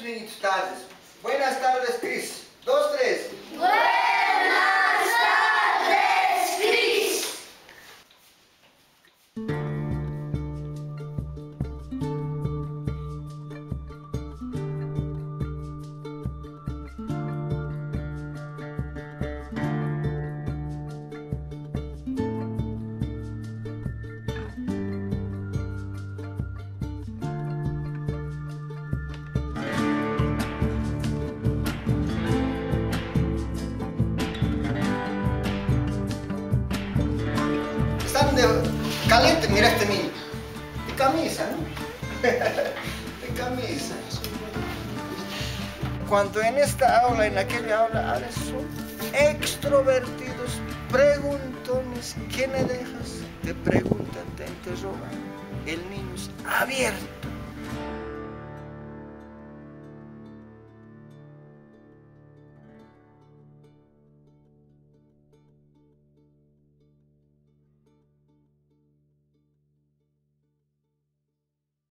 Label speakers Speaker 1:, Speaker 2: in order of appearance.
Speaker 1: niñitos, tardes. Buenas tardes, Cris. 2, 3.
Speaker 2: Buenas tardes, Cris.
Speaker 1: Están de caliente, mira este niño. De camisa, ¿no? De camisa. Cuando en esta aula, en aquella aula, ahora son extrovertidos, preguntones. ¿Qué me dejas? Te preguntan, te interrogan. El niño es abierto.